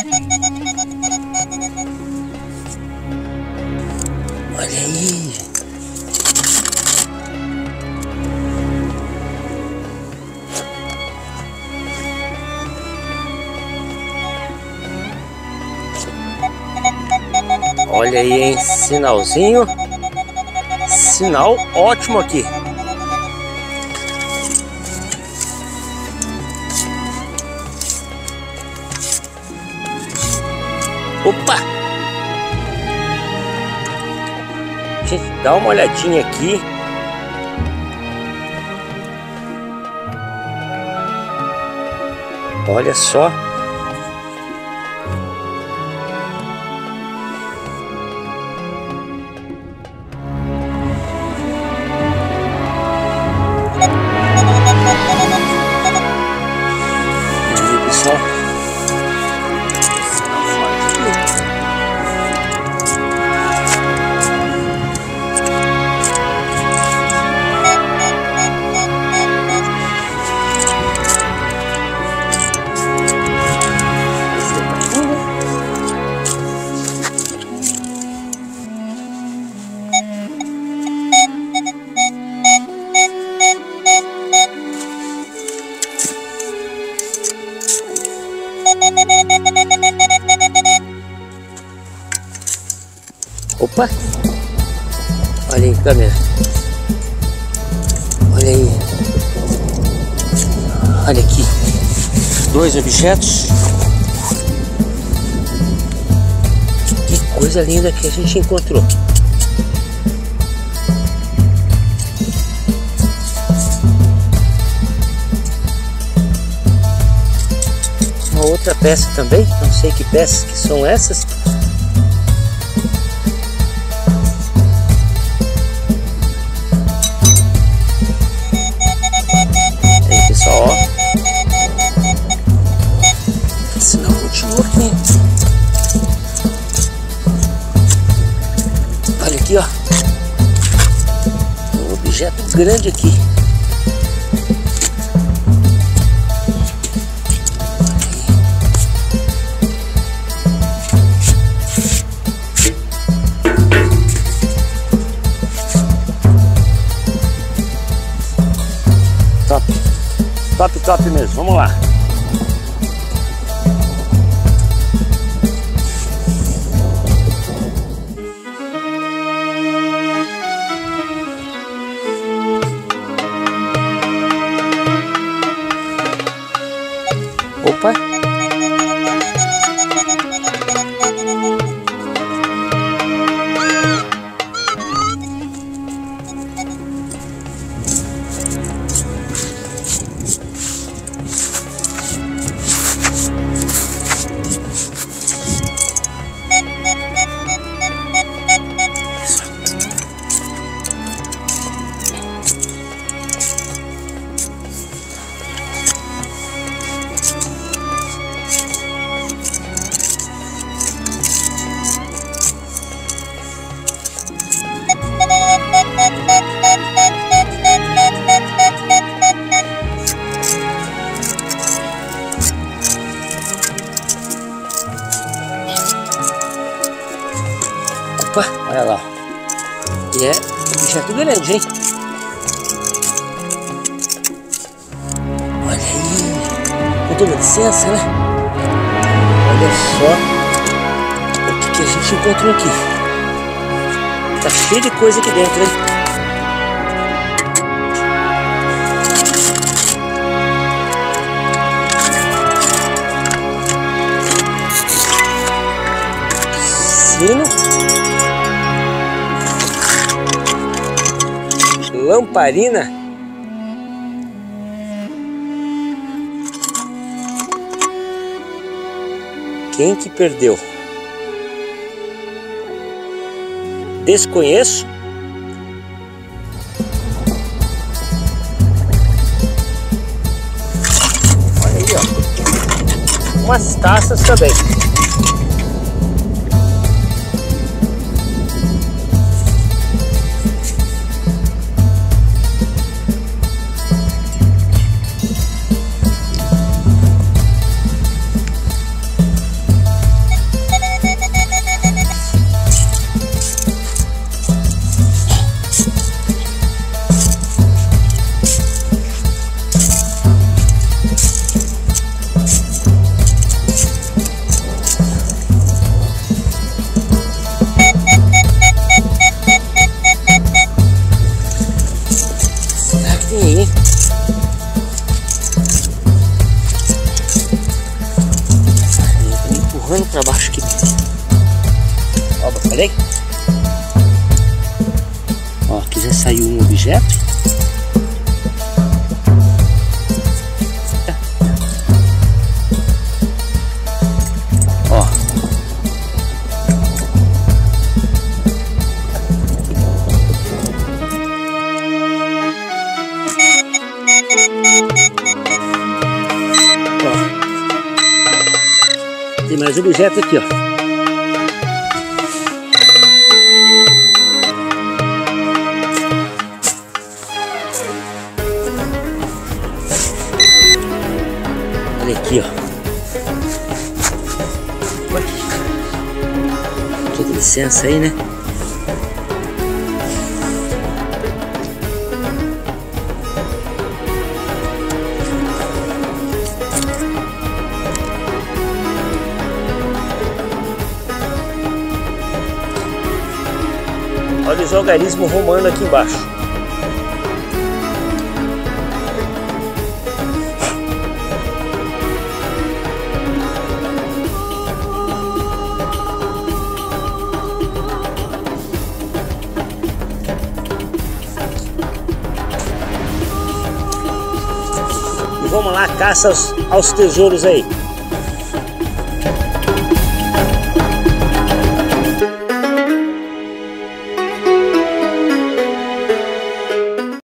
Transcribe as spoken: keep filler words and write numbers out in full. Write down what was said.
Olha aí. Olha aí, hein? Sinalzinho. Sinal ótimo aqui. Opa! Gente, dá uma olhadinha aqui. Olha só. Aí, pessoal. Opa! Olha aí, câmera. Olha aí. Olha aqui. Dois objetos. Que coisa linda que a gente encontrou. Uma outra peça também. Não sei que peças que são essas. Pessoal, ó. Esse não continua aqui. Olha aqui, ó. Um objeto grande aqui. Top. Top, top mesmo. Vamos lá. Opa. Opa, olha lá. E é objeto grande, hein? Olha aí. Com toda licença, né? Olha só o que, que a gente encontrou aqui. Tá cheio de coisa aqui dentro, hein? Sino. Lamparina. Quem que perdeu? Desconheço. Olha aí, ó. Umas taças também. levando para baixo aqui. Ó, eu falei? Ó, aqui já saiu um objeto. Ó. Tem mais objeto aqui, ó. Olha aqui, ó. Toda licença aí, né? Olha os algarismos romano aqui embaixo. E vamos lá, caça aos, aos tesouros aí.